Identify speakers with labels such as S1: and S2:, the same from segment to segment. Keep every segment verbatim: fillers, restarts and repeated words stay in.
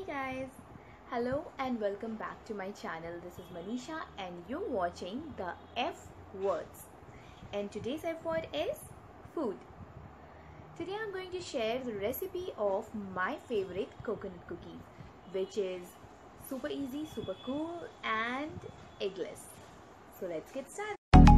S1: guys, hello and welcome back to my channel. This is Manisha and you're watching the F words. And today's F word is food. Today I'm going to share the recipe of my favorite coconut cookies, which is super easy, super cool and eggless. So let's get started.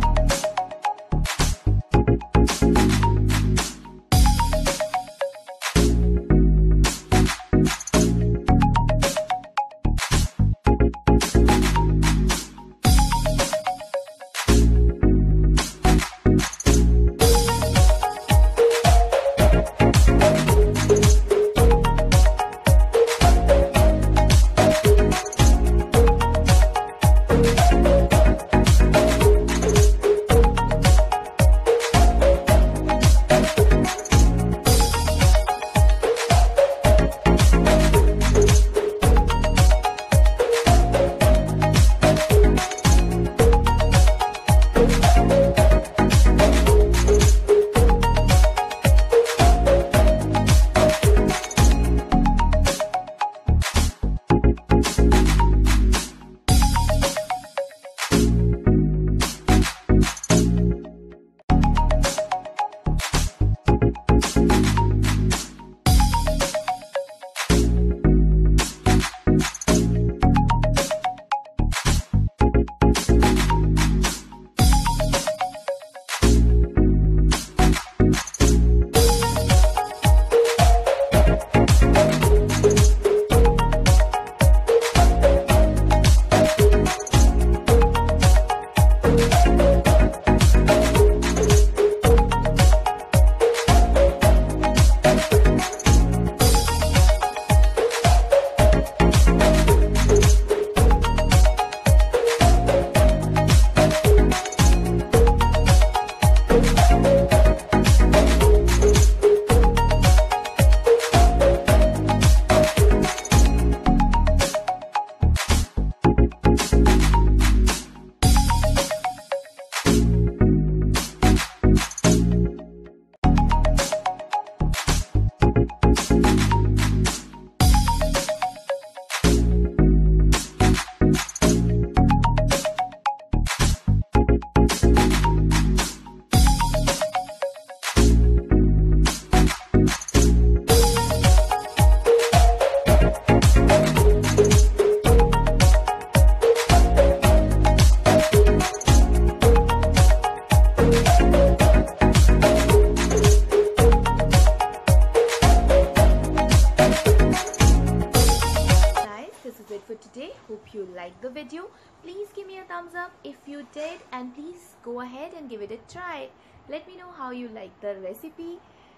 S1: This is it for today. Hope you liked the video. Please give me a thumbs up if you did, and please go ahead and give it a try. Let me know how you like the recipe.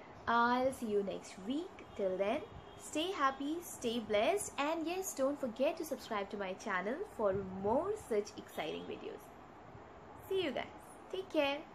S1: I'll see you next week. Till then, stay happy, stay blessed, and yes, don't forget to subscribe to my channel for more such exciting videos. See you guys. Take care.